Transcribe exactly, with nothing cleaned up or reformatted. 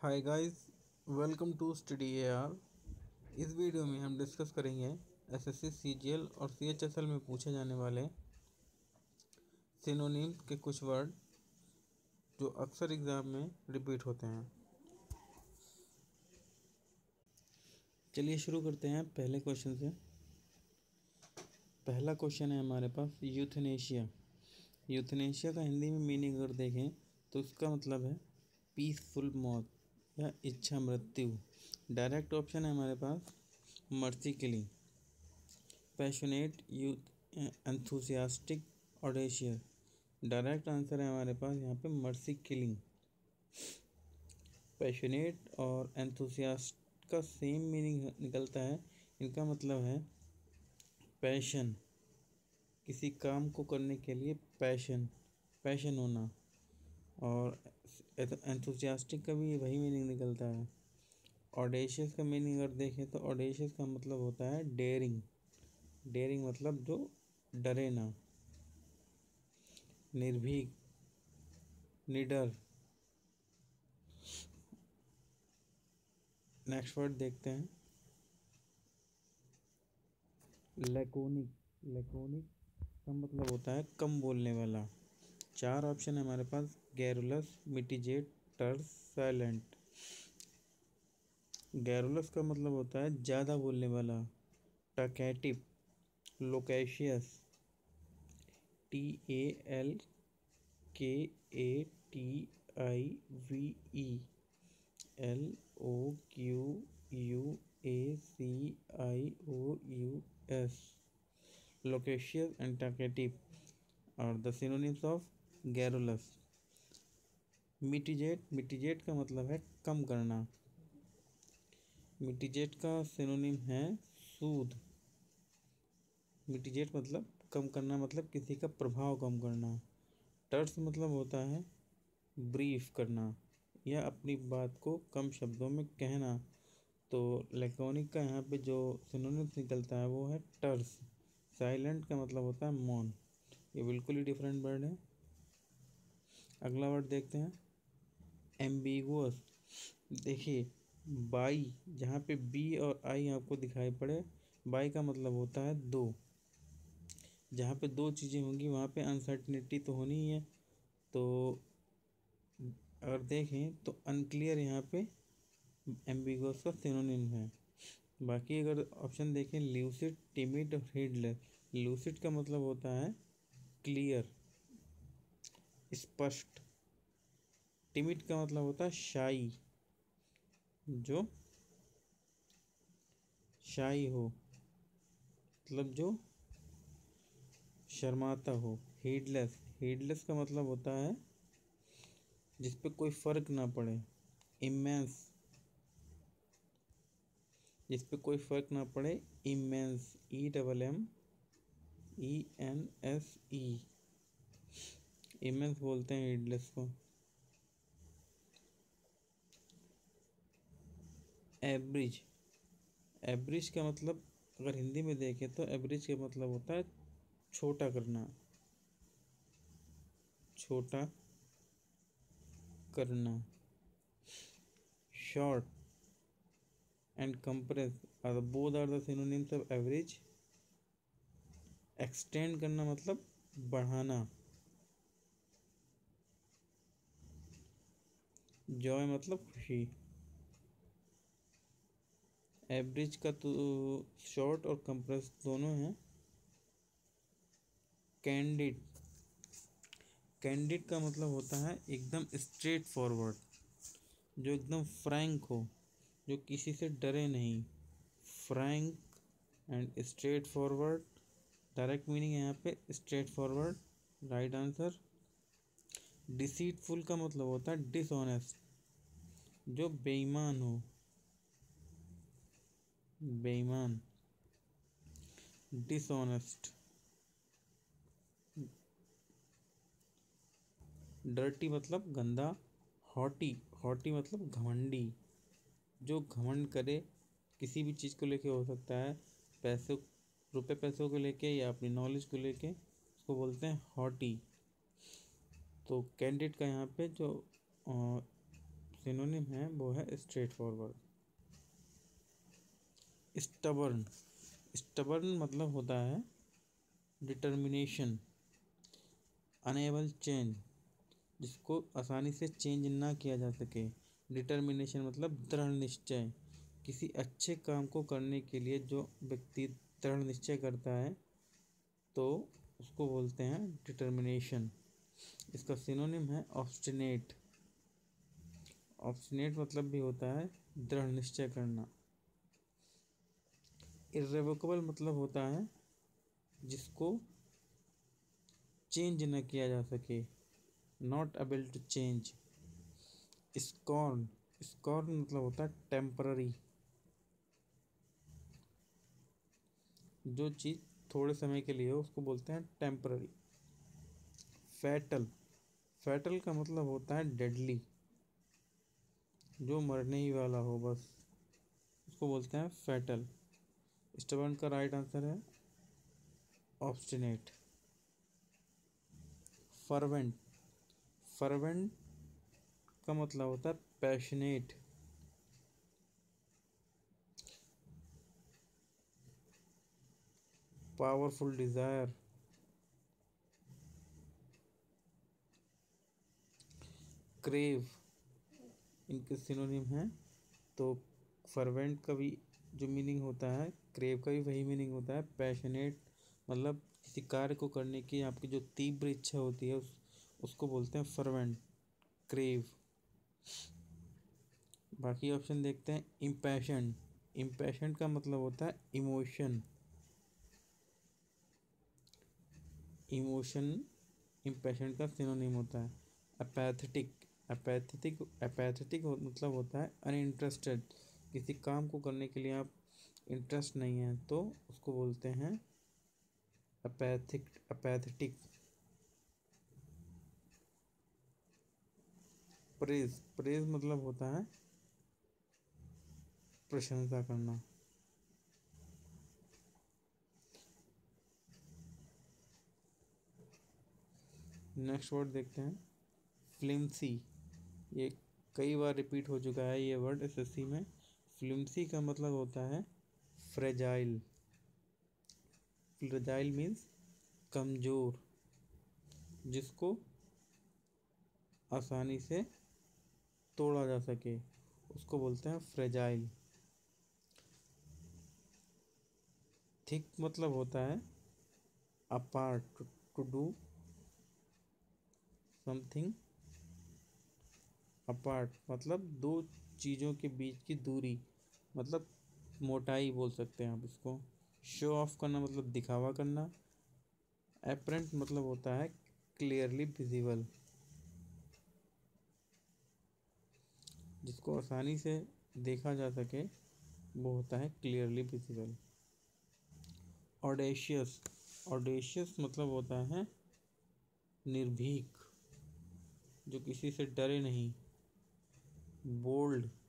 Hi guys, welcome to study AR. इस video में हम डिस्कस करेंगे एसएससी सीजीएल और सीएचएसएल में पूछे जाने वाले सिनोनिम्स के कुछ वर्ड जो अक्सर एग्जाम में रिपीट होते हैं। चलिए शुरू करते हैं पहले क्वेश्चन से। पहला क्वेश्चन है हमारे पास यूथनेशिया। यूथनेशिया का हिंदी में मीनिंग अगर देखें तो इसका मतलब है पीसफुल मौत या इच्छा मृत्यु। डायरेक्ट ऑप्शन है हमारे पास mercy killing, passionate, youth, enthusiastic, audacious. Direct answer है हमारे पास यहाँ पे मर्सी किलिंग। पैशनेट और एंथुसियास्ट का सेम मीनिंग निकलता है। इनका मतलब है पैशन, किसी काम को करने के लिए पैशन पैशन होना। और एंथुसियास्टिक का भी वही मीनिंग निकलता है। ऑडेशियस का मीनिंग अगर देखें तो ऑडेशियस का मतलब होता है डेयरिंग। डेयरिंग मतलब जो डरे ना, निर्भीक, निडर। नेक्स्ट वर्ड देखते हैं लैकोनिक। लैकोनिक का मतलब होता है कम बोलने वाला। चार ऑप्शन है हमारे पास garrulous, mitigate, terse, silent. Garrulous का मतलब होता है ज़्यादा बोलने वाला। Talkative, loquacious, T A L K A T I V E, L O Q U A C I O U S, loquacious and talkative और the synonyms of garrulous. Mitigate, mitigate का मतलब है कम करना। मिटिजेट का सिनोनिम है सूद। मिटिजेट मतलब कम करना, मतलब किसी का प्रभाव कम करना। टर्स मतलब होता है ब्रीफ करना या अपनी बात को कम शब्दों में कहना। तो लैकोनिक का यहाँ पे जो सिनोनिम्स निकलता है वो है टर्स। साइलेंट का मतलब होता है मौन। ये बिल्कुल ही डिफरेंट वर्ड है। अगला वर्ड देखते हैं एम्बिगुअस। देखिए बाई, जहाँ पे बी और आई आपको दिखाई पड़े, बाई का मतलब होता है दो। जहाँ पे दो चीज़ें होंगी वहाँ पे अनसर्टिनिटी तो होनी ही है। तो अगर देखें तो अनक्लियर यहाँ पे एम्बिगुअस का सिनोनिम है। बाकी अगर ऑप्शन देखें ल्यूसिड, टिमिड और हेडलेस। ल्यूसिड का मतलब होता है क्लियर, स्पष्ट। टिमिड का मतलब होता है शाई, जो शाई हो, मतलब जो शर्माता हो। हेडलेस, हेडलेस का मतलब होता है जिस पे कोई फर्क ना पड़े। इमेंस, जिस पे कोई फर्क ना पड़े। Immense, E double M E N S E, immense बोलते हैं हेडलेस को। एवरेज, एवरेज का मतलब अगर हिंदी में देखें तो एवरेज का मतलब होता है छोटा करना, छोटा करना। Short and compress are both are the synonyms of average. Extend करना मतलब बढ़ाना। जॉय मतलब खुशी। एवरेज का तो शॉर्ट और कंप्रेस दोनों हैं। कैंडिड, कैंडिड का मतलब होता है एकदम स्ट्रेट फॉरवर्ड, जो एकदम फ्रैंक हो, जो किसी से डरे नहीं। Frank and straightforward, direct meaning है यहाँ पे straightforward, right answer. Deceitful का मतलब होता है डिसऑनेस्ट, जो बेईमान हो, बेईमान, डिसऑनेस्ट। डर्टी मतलब गंदा। हॉटी, हॉटी मतलब घमंडी, जो घमंड करे किसी भी चीज़ को लेके, हो सकता है पैसों, रुपए पैसों को लेके या अपनी नॉलेज को लेके, उसको बोलते हैं हॉटी। तो कैंडिड का यहाँ पे जो सिनोनिम है वो है स्ट्रेट फॉरवर्ड। स्टबर्न, स्टबर्न मतलब होता है डिटर्मिनेशन, अनेबल चेंज, जिसको आसानी से चेंज ना किया जा सके। डिटर्मिनेशन मतलब दृढ़ निश्चय, किसी अच्छे काम को करने के लिए जो व्यक्ति दृढ़ निश्चय करता है तो उसको बोलते हैं डिटर्मिनेशन। इसका सिनोनिम है ऑब्स्टिनेट। ऑब्स्टिनेट मतलब भी होता है दृढ़ निश्चय करना। इर्रेवोकेबल मतलब होता है जिसको चेंज न किया जा सके, not able to change. Scorn, scorn मतलब होता है टेम्पररी, जो चीज़ थोड़े समय के लिए हो उसको बोलते हैं टेम्पररी। फैटल, फैटल का मतलब होता है डेडली, जो मरने ही वाला हो बस, उसको बोलते हैं फैटल। स्टबर्न का राइट आंसर है ऑब्स्टिनेट। फर्वेंट, फर्वेंट का मतलब होता है पैशनेट, पावरफुल डिजायर। क्रेव, इनके सिनोनिम हैं। तो फर्वेंट का भी जो मीनिंग होता है, क्रेव का भी वही मीनिंग होता है। पैशनेट मतलब किसी कार्य को करने की आपकी जो तीव्र इच्छा होती है उस उसको बोलते हैं फर्वेंट, क्रेव। बाकी ऑप्शन देखते हैं। इम्पैशंट, इम्पैशंट का मतलब होता है इमोशन, इमोशन इम्पैशंट का सिनोनिम होता है। अपैथेटिक, अपैथेटिक अपैथेटिक मतलब होता है अनइंटरेस्टेड, किसी काम को करने के लिए आप इंटरेस्ट नहीं है तो उसको बोलते हैं अपैथिक अपैथेटिक। प्रेज, प्रेज मतलब होता है प्रशंसा करना। नेक्स्ट वर्ड देखते हैं फ्लिम्सी। ये कई बार रिपीट हो चुका है ये वर्ड एसएससी में। फ्लिम्सी का मतलब होता है फ्रेजाइल। फ्रेजाइल मीन्स कमजोर, जिसको आसानी से तोड़ा जा सके उसको बोलते हैं फ्रेजाइल। थिक मतलब होता है apart, to do something apart, मतलब दो चीज़ों के बीच की दूरी, मतलब मोटाई बोल सकते हैं आप इसको। शो ऑफ करना मतलब दिखावा करना। एपरेंट मतलब होता है क्लियरली विजिबल, जिसको आसानी से देखा जा सके वो होता है क्लियरली विजिबल। ऑडेशियस, ऑडेशियस मतलब होता है निर्भीक, जो किसी से डरे नहीं। बोल्ड,